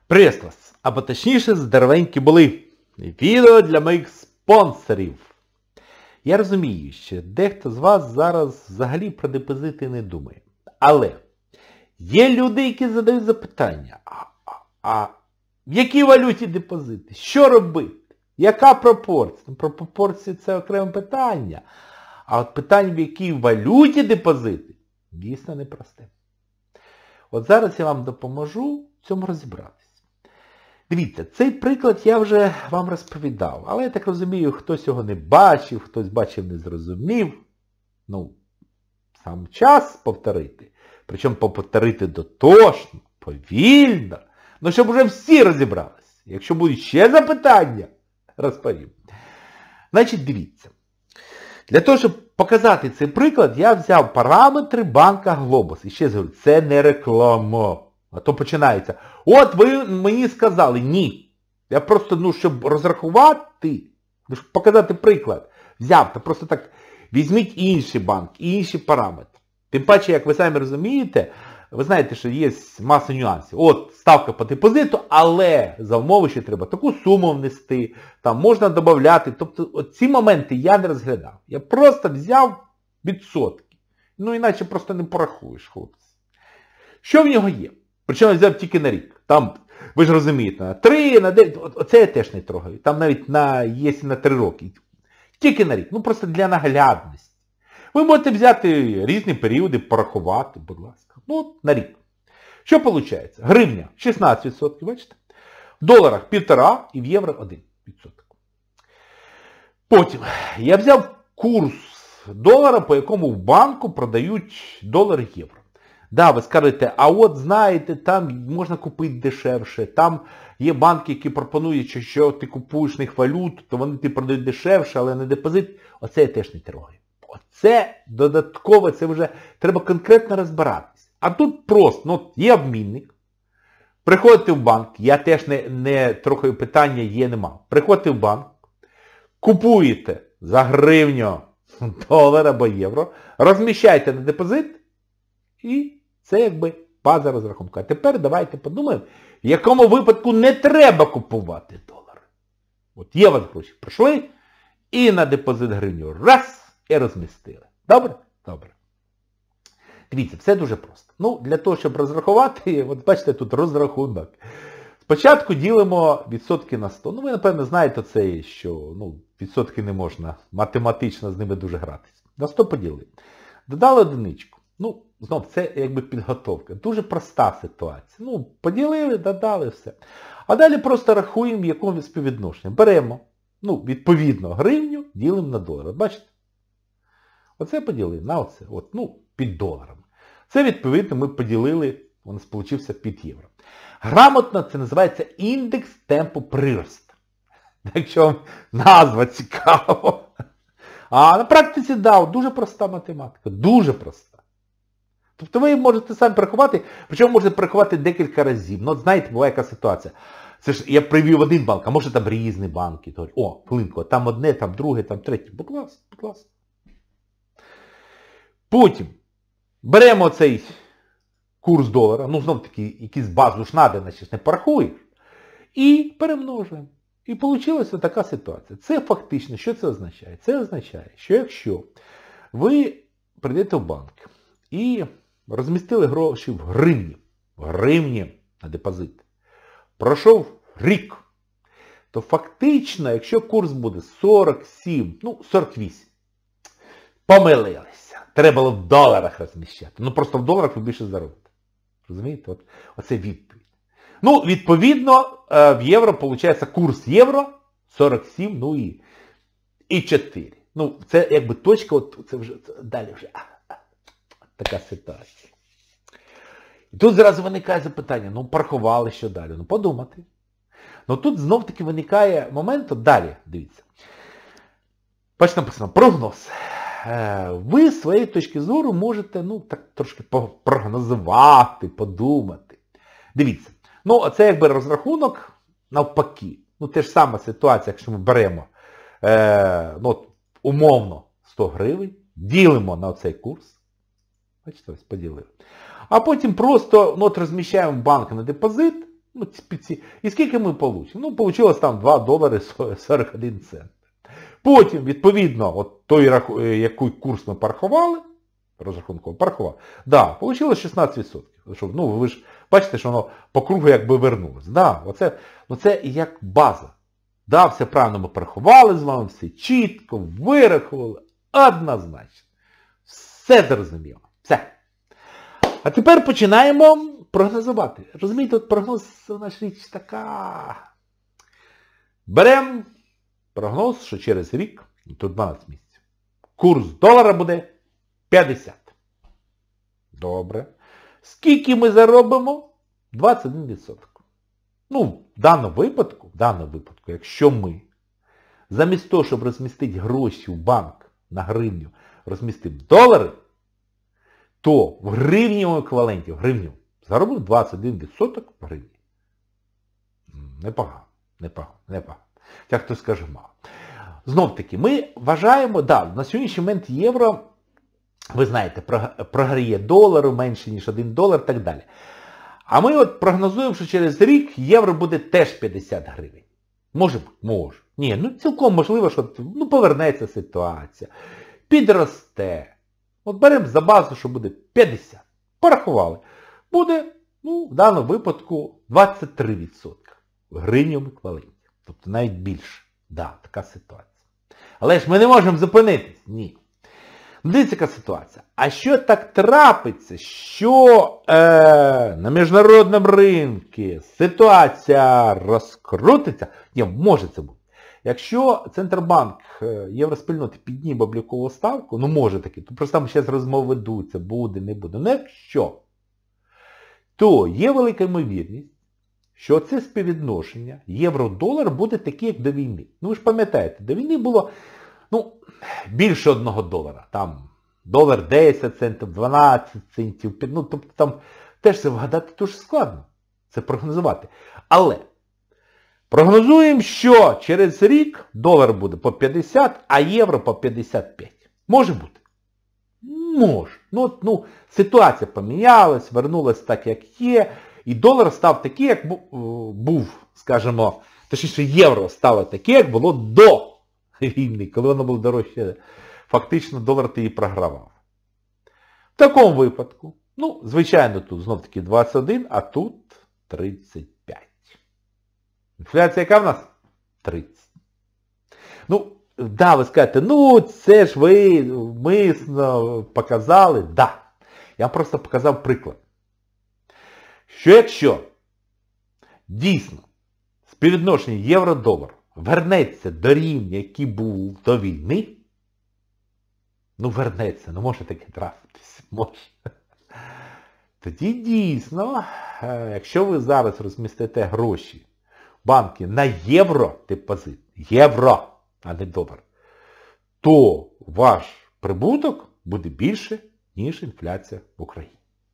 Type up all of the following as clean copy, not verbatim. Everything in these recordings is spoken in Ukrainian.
Привіт вас! Або точніше, здоровенькі були. Відео для моїх спонсорів. Я розумію, що дехто з вас зараз взагалі про депозити не думає. Але є люди, які задають запитання. А в якій валюті депозити? Що робити? Яка пропорція? Про пропорції це окреме питання. А от питання, в якій валюті депозити, дійсно непросте. От зараз я вам допоможу в цьому розібратися. Дивіться, цей приклад я вже вам розповідав, але я так розумію, хтось його не бачив, хтось бачив, не зрозумів. Сам час повторити. Причому повторити дотошно, повільно, щоб вже всі розібралися. Якщо будуть ще запитання, розповім. Значить, дивіться. Для того, щоб показати цей приклад, я взяв параметри банка Глобус. І ще говорю, це не реклама. А то починається. От ви мені сказали, ні. Я просто, щоб розрахувати, щоб показати приклад, взяв, то просто так, візьміть інший банк, інші параметри. Тим паче, як ви самі розумієте, ви знаєте, що є маса нюансів. От, ставка по депозиту, але за умови ще треба таку суму внести, там можна додати. Тобто, ці моменти я не розглядав. Я просто взяв відсотки. Іначе просто не порахуєш, хлопці. Що в нього є? Причому я взяв тільки на рік. Там, ви ж розумієте, на 3, на 9, оце я теж не трогаю. Там навіть є на 3 роки. Тільки на рік. Просто для наглядності. Ви можете взяти різні періоди, порахувати, будь ласка. На рік. Що виходить? Гривня 16%, бачите? В доларах 1,5 і в євро 1%. Потім я взяв курс долара, по якому в банку продають долар-євро. Да, ви скажете, а от знаєте, там можна купити дешевше, там є банки, які пропонують, що якщо ти купуєш них валюту, то вони ти продають дешевше, але не депозит. Оце я теж не трогаю. Оце додатково, це вже треба конкретно розбиратись. А тут просто, є обмінник, приходите в банк, я теж не трохи питання є, нема. Приходите в банк, купуєте за гривню долар або євро, розміщаєте на депозит, і це якби база розрахунку. А тепер давайте подумаємо, в якому випадку не треба купувати долари. От є у вас гроші, прийшли і на депозит гривню раз і розмістили. Добре? Добре. Дивіться, все дуже просто. Для того, щоб розрахувати, от бачите, тут розрахунок. Спочатку ділимо відсотки на 100. Ви, напевно, знаєте це, що відсотки не можна математично з ними дуже гратися. На 100 поділили. Додали одиничку. Знов, це якби підготовка. Дуже проста ситуація. Поділили, додали, все. А далі просто рахуємо, в якому співвідношенні. Беремо, відповідно, гривню ділимо на долар. Бачите? Оце поділили на оце. Під доларами. Це, відповідно, ми поділили, воно получився під євро. Грамотно це називається індекс темпу приросту. Якщо вам назва цікава. А на практиці, дуже проста математика. Дуже проста. Тобто ви можете самі порахувати, причому можете порахувати декілька разів. Знаєте, буває яка ситуація. Це ж я привів один банк, а може там різні банки. Хвилинку, там одне, там друге, там третє. Будь ласка, будь ласка. Потім беремо цей курс долара, знов таки якийсь базу ж надо, значить не порахуєш. І перемножуємо. І вийшла така ситуація. Це фактично, що це означає? Це означає, що якщо ви прийдете в банк і розмістили гроші в гривні на депозит, пройшов рік, то фактично, якщо курс буде 47, 48, помилилися. Треба було в доларах розміщати. Просто в доларах ви більше заробите. Розумієте? Оце відповідь. Відповідно, в євро, виходить, курс євро 47, і 4. Це якби точка, це вже, далі вже, така ситуація. І тут зразу виникає запитання, порахували, що далі? Подумати. Тут знов-таки виникає момент, далі, дивіться. Бачите, написано, прогноз. Ви з своєї точки зору можете, так трошки прогнозувати, подумати. Дивіться. Це якби розрахунок навпаки. Те ж сама ситуація, якщо ми беремо, умовно, 100 гривень, ділимо на цей курс. Бачите, ось поділили. А потім просто розміщаємо банк на депозит, Ну, і скільки ми отримали? Ну, вийшло там 2 долари 41 цент. Потім, відповідно, от той, який курс ми порахували, розрахунково порахували, да, вийшло 16%. Ну, ви ж бачите, що воно по кругу якби вернулося. Да, це як база. Да, все правильно ми порахували з вами, все чітко, вирахували, однозначно. Все зрозуміло. Все. А тепер починаємо прогнозувати. Розумієте, от прогноз, вона ж річ така. Беремо прогноз, що через рік, тут 12 місяців, курс долара буде 50. Добре. Скільки ми заробимо? 21%. Ну, в даному випадку, якщо ми замість того, щоб розмістити гроші в банк на гривню, розмістимо долари, то в гривневому еквіваленті, заробимо 21% в гривні. Непогано. Як хтось скаже, мало. Знов-таки, ми вважаємо, на сьогоднішній момент євро, ви знаєте, програє долару менше, ніж 1 долар і так далі. А ми от прогнозуємо, що через рік євро буде теж 50 гривень. Може бути? Може. Ні, ну цілком можливо, що повернеться ситуація. Підросте. От беремо за базу, що буде 50. Порахували. Буде, в даному випадку 23% в гривневому еквіваленті. Тобто навіть більше. Така ситуація. Але ж ми не можемо зупинитись. Ні. Дивіться, яка ситуація. А що так трапиться, що на міжнародному ринку ситуація розкрутиться? Ні, може це бути. Якщо Центробанк Євроспільноти підніме облікову ставку, може таки, то просто там зараз розмови ведуться, буде, не буде. Ну якщо, то є велика ймовірність, що це співвідношення євро-долар буде таке, як до війни. Ну ви ж пам'ятаєте, до війни було більше 1 долара. Там долар 10 центів, 12 центів. Тобто там теж це вгадати дуже складно. Це прогнозувати. Але прогнозуємо, що через рік долар буде по 50, а євро по 55. Може бути? Може. Ситуація помінялась, вернулась так, як є. І долар став такий, як був, скажімо, точніше євро стало таке, як було до війни, коли воно було дорожче, фактично долар ти її програвав. В такому випадку, звичайно, тут знов-таки 21, а тут 35. Інфляція яка в нас? 30. Ви скажете, це ж ви мисно показали. Я просто показав приклад. Що якщо дійсно співвідношення євро-долар вернеться до рівня, який був до війни, вернеться, може таке трапитися, може. Тоді дійсно, якщо ви зараз розмістите гроші в банки на євро-депозит, євро, а не долар, то ваш прибуток буде більше, ніж інфляція в Україні.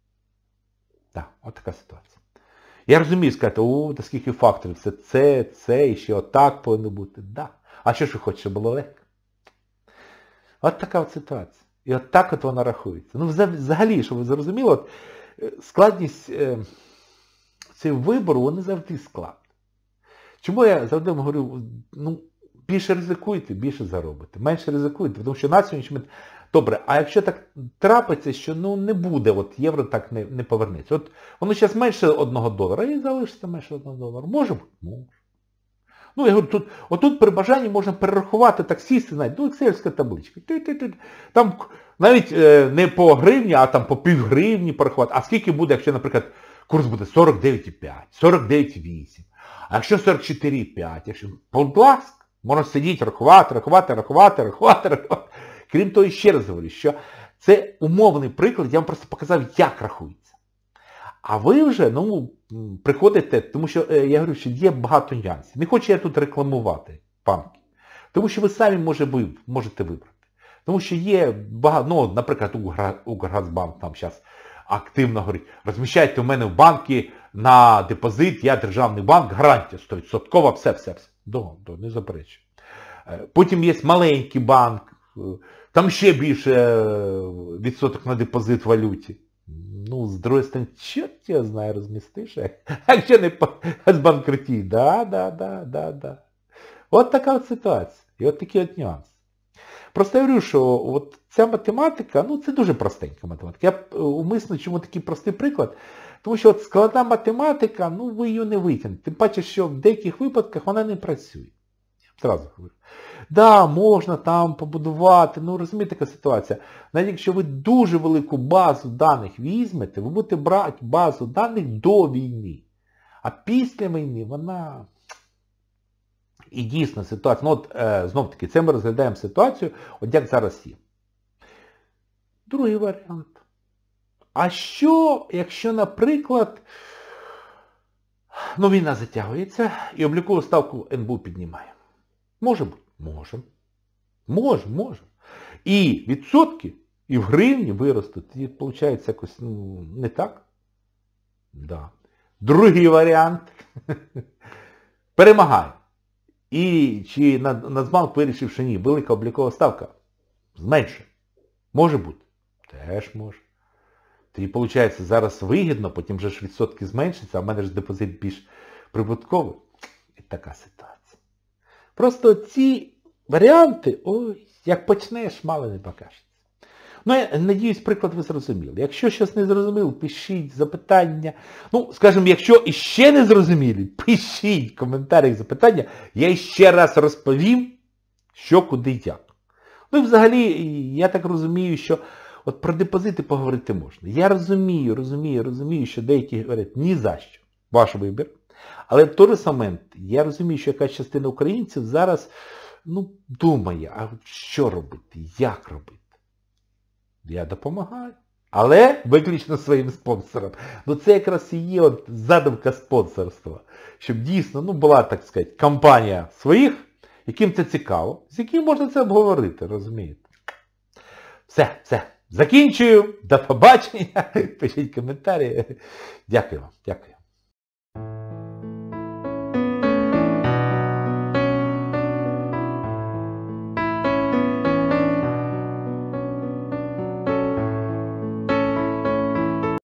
От така ситуація. Я розумію, сказати, та скільки факторів, це, і ще отак повинно бути. А що ж ви хочете, щоб було легко? От така от ситуація. І от так от вона рахується. Взагалі, щоб ви зрозуміли, складність цього вибору, вони завжди складні. Чому я завжди говорю, більше ризикуйте, більше заробите. Менше ризикуйте, тому що на сьогоднішній момент... Добре, а якщо так трапиться, що не буде, євро так не повернеться. Воно зараз менше 1 долара, і залишиться менше 1 долара. Може бути? Може. Я говорю, отут при бажанні можна перерахувати, так сісти, навіть, ексельська табличка. Там навіть не по гривні, а там по півгривні порахувати. А скільки буде, якщо, наприклад, курс буде 49,5, 49,8, а якщо 44,5, будь ласка, можна сидіти, рахувати. Крім того, ще раз говорю, що це умовний приклад, я вам просто показав, як рахується. А ви вже, приходите, тому що, я говорю, що є багато нюансів. Не хочу я тут рекламувати банки. Тому що ви самі можете вибрати. Тому що є багато, наприклад, Укргазбанк там зараз активно говорить, розміщайте у мене в банки на депозит, я державний банк, гарантія 100%, все. Не заперечую. Потім є маленький банк, там ще більше відсоток на депозит в валюті. Ну, з другої сторони, чорт його знає, розмістиш. Якщо не збанкрутій. Да. От така от ситуація. І от такий от нюанс. Просто я говорю, що от ця математика, ну це дуже простенька математика. Я умисно, чому такий простий приклад? Тому що от складна математика, ну ви її не витягнете. Тим паче, що в деяких випадках вона не працює. Зразу говорю. Да, можна там побудувати, ну розумієте, така ситуація. Навіть якщо ви дуже велику базу даних візьмете, ви будете брати базу даних до війни. А після війни вона... І дійсно ситуація, ну от знов-таки, це ми розглядаємо ситуацію, от як зараз є. Другий варіант. А що, якщо, наприклад, ну війна затягується і облікову ставку НБУ піднімає? Може бути? Може. І відсотки і в гривні виростуть. І виходить якось не так? Да. Другий варіант. Перемагає. І чи Нацбанк вирішив, що ні, велика облікова ставка зменшує. Може бути? Теж може. Тоді, виходить, зараз вигідно, потім вже ж відсотки зменшаться, а в мене ж депозит більш прибутковий. І така ситуація. Просто ці варіанти, ой, як почнеш, мало не покажеться. Ну, я надіюсь, приклад ви зрозуміли. Якщо щось не зрозуміло, пишіть запитання. Ну, скажімо, якщо іще не зрозуміли, пишіть в коментарях запитання. Я ще раз розповім, що, куди, як. Ну і взагалі, я так розумію, що от про депозити поговорити можна. Я розумію, що деякі говорять, ні за що. Ваш вибір. Але в той же момент, я розумію, що якась частина українців зараз, думає, а що робити, як робити. Я допомагаю. Але виключно своїм спонсорам. Це якраз і є от задумка спонсорства. Щоб дійсно, була, так сказати, компанія своїх, яким це цікаво, з яким можна це обговорити, розумієте? Все. Закінчую. До побачення. Пишіть коментарі. Дякую вам. Дякую.